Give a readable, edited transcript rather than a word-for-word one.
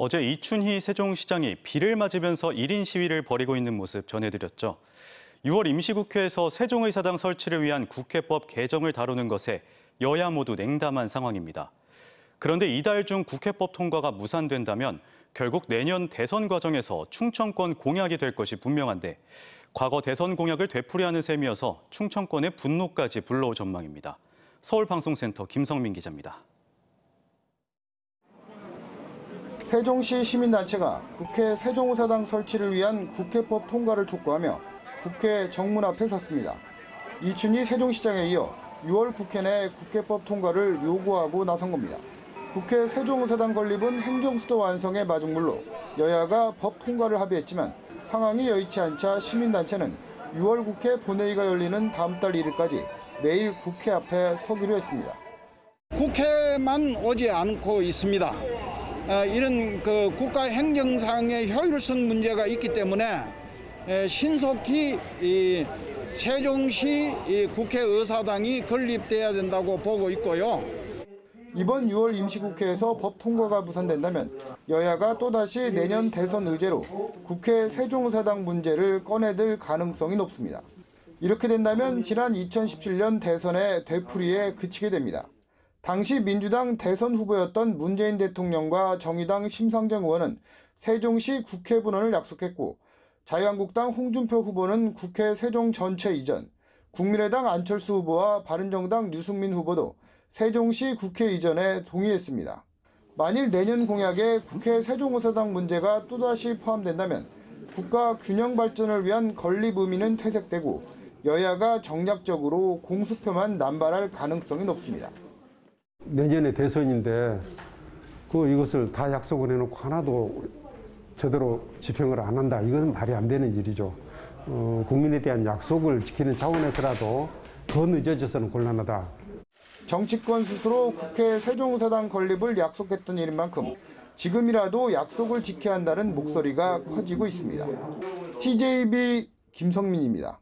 어제 이춘희 세종시장이 비를 맞으면서 1인 시위를 벌이고 있는 모습 전해드렸죠. 6월 임시국회에서 세종의사당 설치를 위한 국회법 개정을 다루는 것에 여야 모두 냉담한 상황입니다. 그런데 이달 중 국회법 통과가 무산된다면 결국 내년 대선 과정에서 충청권 공약이 될 것이 분명한데 과거 대선 공약을 되풀이하는 셈이어서 충청권의 분노까지 불러올 전망입니다. 서울방송센터 김성민 기자입니다. 세종시 시민단체가 국회 세종의사당 설치를 위한 국회법 통과를 촉구하며 국회 정문 앞에 섰습니다. 이춘희 세종시장에 이어 6월 국회 내 국회법 통과를 요구하고 나선 겁니다. 국회 세종의사당 건립은 행정수도 완성의 마중물로 여야가 법 통과를 합의했지만 상황이 여의치 않자 시민단체는 6월 국회 본회의가 열리는 다음 달 1일까지 매일 국회 앞에 서기로 했습니다. 국회만 오지 않고 있습니다. 이런 국가 행정상의 효율성 문제가 있기 때문에 신속히 세종시 국회의사당이 건립돼야 된다고 보고 있고요. 이번 6월 임시국회에서 법 통과가 무산된다면 여야가 또다시 내년 대선 의제로 국회 세종의사당 문제를 꺼내들 가능성이 높습니다. 이렇게 된다면 지난 2017년 대선의 되풀이에 그치게 됩니다. 당시 민주당 대선 후보였던 문재인 대통령과 정의당 심상정 의원은 세종시 국회 분원을 약속했고 자유한국당 홍준표 후보는 국회 세종 전체 이전, 국민의당 안철수 후보와 바른정당 유승민 후보도 세종시 국회 이전에 동의했습니다. 만일 내년 공약에 국회 세종의사당 문제가 또다시 포함된다면 국가 균형 발전을 위한 건립 의미는 퇴색되고 여야가 정략적으로 공수표만 남발할 가능성이 높습니다. 내년에 대선인데 이것을 다 약속을 해놓고 하나도 제대로 집행을 안 한다. 이건 말이 안 되는 일이죠. 국민에 대한 약속을 지키는 차원에서라도 더 늦어져서는 곤란하다. 정치권 스스로 국회 세종의사당 건립을 약속했던 일인 만큼 지금이라도 약속을 지켜야 한다는 목소리가 커지고 있습니다. TJB 김성민입니다.